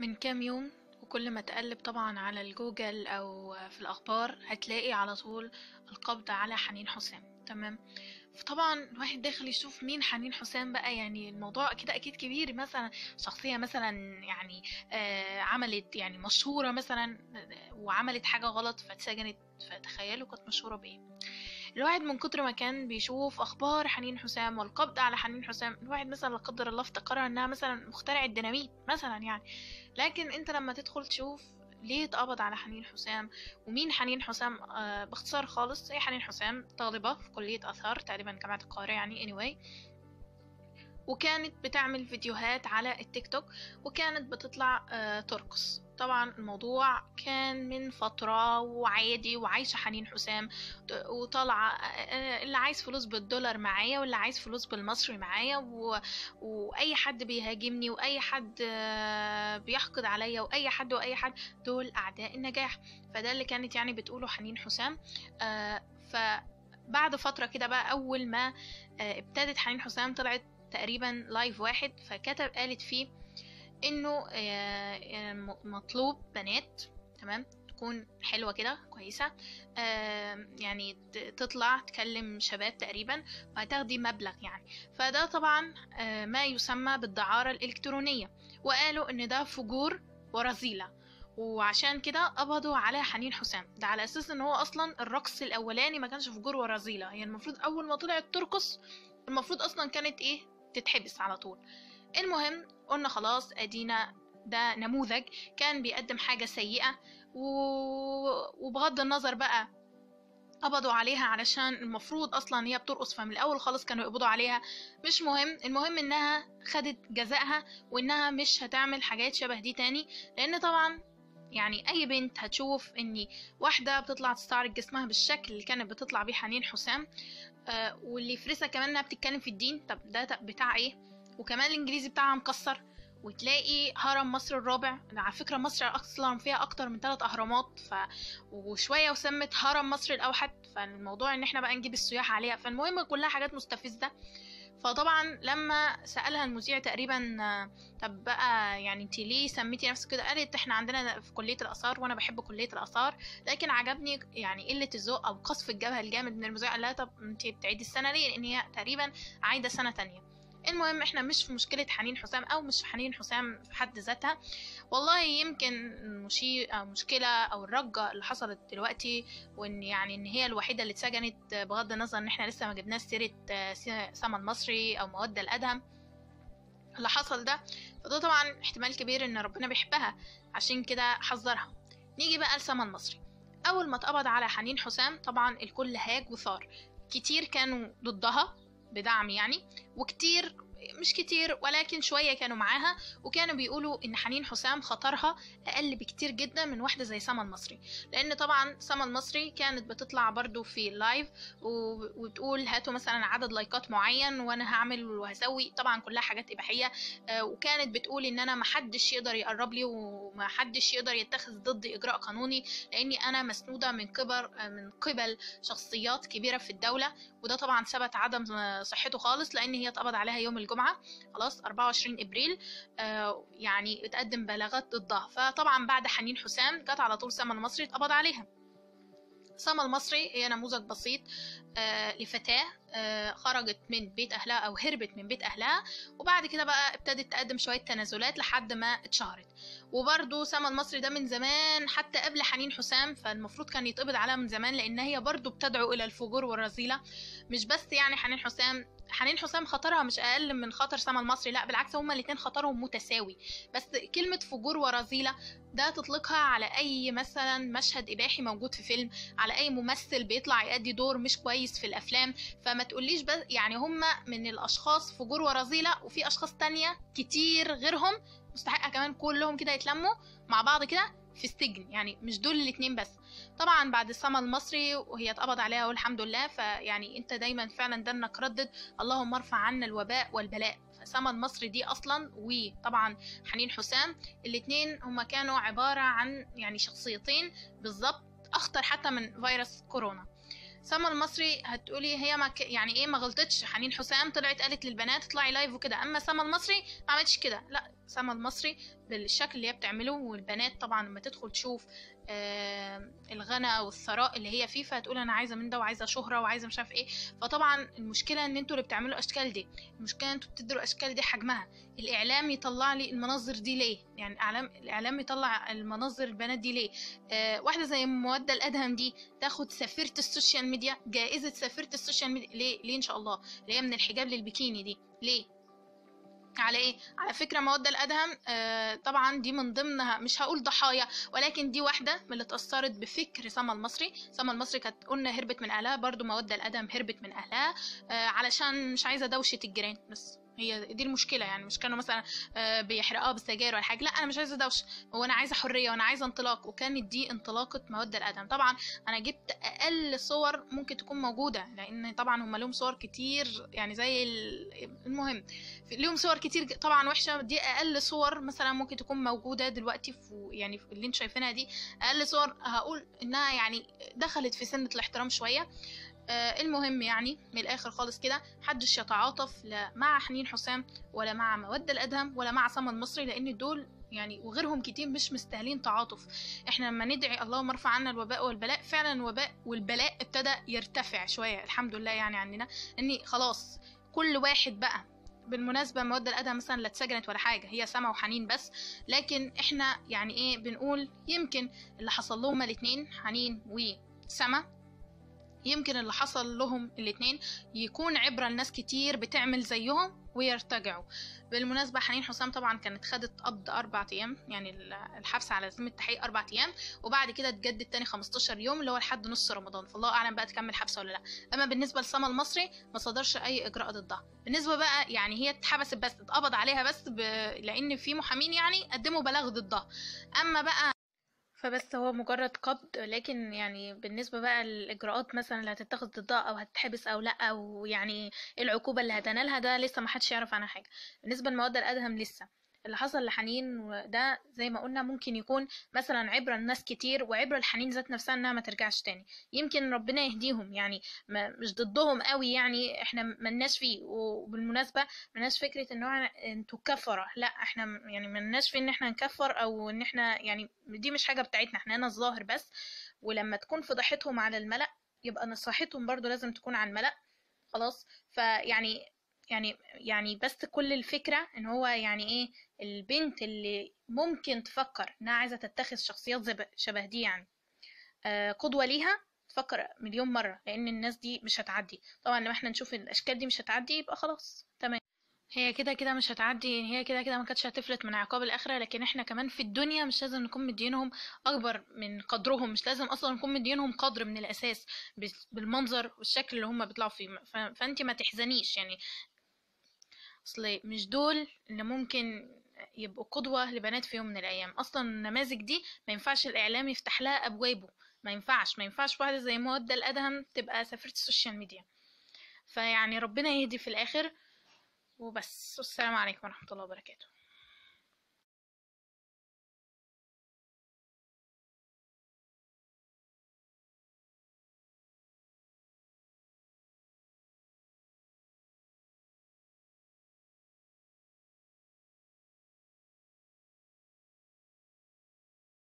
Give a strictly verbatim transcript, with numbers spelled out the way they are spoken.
من كام يوم، وكل ما تقلب طبعا على الجوجل او في الاخبار هتلاقي على طول القبض على حنين حسام. تمام. فطبعا الواحد داخل يشوف مين حنين حسام بقى، يعني الموضوع كده اكيد كبير، مثلا شخصية مثلا يعني آه عملت يعني مشهورة مثلا، آه، وعملت حاجة غلط فاتسجنت. فتخيلوا كانت مشهورة بايه. الواحد من كتر ما كان بيشوف اخبار حنين حسام والقبض على حنين حسام، الواحد مثلا لا قدر الله افتكرها انها مثلا مخترع الديناميت مثلا يعني. لكن انت لما تدخل تشوف ليه اتقبض على حنين حسام ومين حنين حسام، آه باختصار خالص، هي حنين حسام طالبة في كلية آثار تقريبا جامعة القاهرة يعني anyway. وكانت بتعمل فيديوهات على التيك توك، وكانت بتطلع آه ترقص. طبعا الموضوع كان من فترة وعادي، وعايشة حنين حسام وطالعة آه، اللي عايز فلوس بالدولار معايا، واللي عايز فلوس بالمصري معايا، و... واي حد بيهاجمني، واي حد آه، بيحقد عليا، واي حد واي حد دول اعداء النجاح. فده اللي كانت يعني بتقوله حنين حسام. آه، فبعد فترة كده بقى، اول ما آه، ابتدت حنين حسام طلعت تقريبا لايف واحد، فكتب قالت فيه انه آه، آه، مطلوب بنات، تمام، تكون حلوة كده كويسة، آه، يعني ت- تطلع تكلم شباب تقريبا، وهتاخدي مبلغ يعني. فده طبعا آه، ما يسمى بالدعارة الإلكترونية، وقالوا ان ده فجور ورذيلة. وعشان كده قبضوا على حنين حسام، ده على اساس ان هو اصلا الرقص الاولاني ما كانش فجور ورذيلة. هي المفروض اول ما طلعت ترقص المفروض اصلا كانت ايه، تتحبس على طول. المهم قلنا خلاص ادينا، ده نموذج كان بيقدم حاجة سيئة، و... وبغض النظر بقى قبضوا عليها علشان المفروض اصلا هي بترقص، فمن الاول خالص كانوا يقبضوا عليها. مش مهم، المهم انها خدت جزائها، وانها مش هتعمل حاجات شبه دي تاني. لان طبعا يعني اي بنت هتشوف ان واحدة بتطلع تستعرض جسمها بالشكل اللي كانت بتطلع بيه حنين حسام، آه واللي يفرسها كمان انها بتتكلم في الدين، طب ده بتاع ايه؟ وكمان الانجليزي بتاعها مكسر. وتلاقي هرم مصر الرابع، على فكرة مصر اصلا فيها اكتر من ثلاث اهرامات، ف وشوية وسمت هرم مصر الاوحد. فالموضوع ان احنا بقى نجيب السياح عليها، فالمهم كلها حاجات مستفزة. فطبعا لما سألها المذيع تقريبا، آه، طب بقى يعني انت ليه سميتي نفسك كده، قالت احنا عندنا في كلية الآثار وانا بحب كلية الآثار، لكن عجبني يعني قلة الذوق او قصف الجبهة الجامد من المذيع. قال لها طب انت بتعيدي السنة ليه، لان هي تقريبا عايدة سنة تانية. المهم احنا مش في مشكلة حنين حسام او مش في حنين حسام في حد ذاتها. والله يمكن مشي... أو مشكلة او الرجة اللي حصلت دلوقتي، وان يعني ان هي الوحيدة اللي اتسجنت، بغض النظر ان احنا لسه ما جبناش سيرة آه، سما المصري او مودة الادهم اللي حصل ده. فده طبعا احتمال كبير ان ربنا بيحبها، عشان كده حذرها. نيجي بقى لسما المصري. اول ما اتقبض على حنين حسام طبعا الكل هاج وثار. كتير كانوا ضدها بدعم يعني، وكتير مش كتير ولكن شوية كانوا معاها، وكانوا بيقولوا ان حنين حسام خطرها اقل بكتير جدا من واحدة زي سما المصري. لان طبعا سما المصري كانت بتطلع برضو في اللايف و- وتقول هاتوا مثلا عدد لايكات معين وانا هعمل وهسوي، طبعا كلها حاجات اباحية. آه، وكانت بتقول ان انا محدش يقدر يقرب لي، ومحدش يقدر يتخذ ضدي اجراء قانوني، لاني انا مسنودة من قبل من قبل شخصيات كبيرة في الدولة. وده طبعا ثبت عدم صحته خالص، لان هي اتقبض عليها يوم الجمعة خلاص أربعة وعشرين ابريل، آه، يعني اتقدم بلاغات ضدها. فطبعا بعد حنين حسام جت على طول سما المصري اتقبض عليها. سما المصري هي نموذج بسيط آه لفتاة آه خرجت من بيت أهلها أو هربت من بيت أهلها، وبعد كده بقى ابتدت تقدم شوية تنازلات لحد ما اتشهرت. وبرضو سما المصري ده من زمان حتى قبل حنين حسام، فالمفروض كان يتقبض عليها من زمان، لأن هي برضو بتدعو إلى الفجور والرذيلة. مش بس يعني حنين حسام، حنين حسام خطرها مش أقل من خطر سما المصري، لا بالعكس هما الاتنين خطرهم متساوي. بس كلمة فجور ورذيلة ده تطلقها على أي مثلا مشهد إباحي موجود في فيلم، على اي ممثل بيطلع يأدي دور مش كويس في الافلام. فما تقوليش بس يعني هم من الاشخاص فجور ورذيلة، وفي اشخاص تانية كتير غيرهم مستحقة كمان كلهم كده يتلموا مع بعض كده في السجن، يعني مش دول الاتنين بس. طبعا بعد سما المصري وهي اتقبض عليها والحمد لله، فيعني انت دايما فعلا ده انك ردد اللهم ارفع عنا الوباء والبلاء. فسما المصري دي اصلا وطبعا حنين حسام الاتنين هما كانوا عبارة عن يعني شخصيتين بالظبط، اخطر حتى من فيروس كورونا. سما المصري هتقولي هي ما ك... يعني ايه ما غلطتش، حنين حسام طلعت قالت للبنات اطلعي لايف وكده، اما سما المصري ما عملتش كده، لا سما المصري بالشكل اللي هي بتعمله، والبنات طبعا لما تدخل تشوف آه الغنى والثراء اللي هي فيه فهتقول انا عايزه من ده وعايزه شهره وعايزه مش عارف ايه. فطبعا المشكله ان انتوا اللي بتعملوا الاشكال دي، المشكله ان انتوا بتدوا الاشكال دي حجمها. الاعلام يطلع لي المناظر دي ليه؟ يعني الاعلام الاعلام يطلع المناظر البنات دي ليه؟ آه واحده زي مودة الادهم دي تاخد سفيره السوشيال ميديا، جائزه سفيره السوشيال ميديا، ليه؟ ليه ان شاء الله؟ اللي هي من الحجاب للبيكيني دي، ليه؟ على ايه؟ على فكره مودة الادهم آه طبعا دي من ضمنها، مش هقول ضحايا، ولكن دي واحده من اللي اتاثرت بفكر سما المصري. سما المصري كانت قلنا هربت من اهلها، برضو مودة الادهم هربت من اهلها آه علشان مش عايزه دوشه الجيران بس. هي دي المشكله، يعني مش كانوا مثلا آه بيحرقوها بالسجاير ولا حاجه، لا انا مش عايزه دوشه، هو انا عايزه حريه وانا عايزه انطلاق. وكانت دي انطلاقه مودة الادهم. طبعا انا جبت اقل صور ممكن تكون موجوده، لان طبعا هم لهم صور كتير يعني زي المهم ليهم صور كتير طبعا وحشه. دي اقل صور مثلا ممكن تكون موجوده دلوقتي في يعني في اللي انتوا شايفينها دي اقل صور هقول انها يعني دخلت في سنه الاحترام شويه. آه المهم يعني من الاخر خالص كده، محدش يتعاطف لا مع حنين حسام ولا مع مودة الادهم ولا مع سما المصري، لان دول يعني وغيرهم كتير مش مستاهلين تعاطف. احنا لما ندعي اللهم ارفع عنا الوباء والبلاء، فعلا الوباء والبلاء ابتدى يرتفع شويه الحمد لله يعني عننا، اني خلاص كل واحد بقى. بالمناسبة مودة الأدهم مثلا لا اتسجنت ولا حاجة، هي سما وحنين بس. لكن احنا يعني ايه بنقول يمكن اللي حصل لهم الاتنين حنين وسما، يمكن اللي حصل لهم الاتنين يكون عبرة لناس كتير بتعمل زيهم ويرتجعوا. بالمناسبة حنين حسام طبعا كانت خدت قبض أربع أيام، يعني الحبس على ذمة التحقيق أربع أيام، وبعد كده اتجدد تاني خمستاشر يوم اللي هو لحد نص رمضان، فالله أعلم بقى تكمل حبس ولا لأ. أما بالنسبة لسما المصري ما صدرش أي إجراء ضدها. بالنسبة بقى يعني هي اتحبست بس، اتقبض عليها بس ب... لأن في محامين يعني قدموا بلاغ ضدها. أما بقى فبس هو مجرد قبض، لكن يعني بالنسبة بقى للإجراءات مثلا اللي هتتخذ ضدها أو هتتحبس أو لأ، أو يعني إيه العقوبة اللي هتنالها، ده لسه محدش يعرف عنها حاجة. بالنسبة لمودة الأدهم لسه اللي حصل لحنين ده زي ما قلنا ممكن يكون مثلا عبرة لناس كتير وعبرة لحنين ذات نفسها انها ما ترجعش تاني. يمكن ربنا يهديهم يعني، ما مش ضدهم قوي يعني، احنا ملناش فيه. وبالمناسبة ملناش فكرة ان هو انتوا كفرة، لا احنا يعني ملناش في ان احنا نكفر او ان احنا يعني دي مش حاجة بتاعتنا، احنا هنا الظاهر بس. ولما تكون فضحتهم على الملأ يبقى نصيحتهم برضو لازم تكون على الملأ. خلاص فيعني يعني يعني بس كل الفكرة ان هو يعني ايه البنت اللي ممكن تفكر انها عايزة تتخذ شخصيات شبه دي يعني آه قدوة ليها، تفكر مليون مرة، لان الناس دي مش هتعدي. طبعا لما احنا نشوف الاشكال دي مش هتعدي يبقى خلاص تمام، هي كده كده مش هتعدي، هي كده كده ما كانتش هتفلت من عقاب الآخرة. لكن احنا كمان في الدنيا مش لازم نكون مدينهم أكبر من قدرهم، مش لازم أصلا نكون مدينهم قدر من الأساس بالمنظر والشكل اللي هم بيطلعوا فيه. فأنت ما تحزنيش يعني، أصل مش دول اللي ممكن يبقوا قدوة لبنات في يوم من الأيام. أصلا النماذج دي ما ينفعش الإعلام يفتح لها أبوابه، ما ينفعش ما ينفعش واحدة زي مودة الأدهم تبقى سفيرة السوشيال ميديا. فيعني ربنا يهدي في الآخر وبس. والسلام عليكم ورحمة الله وبركاته.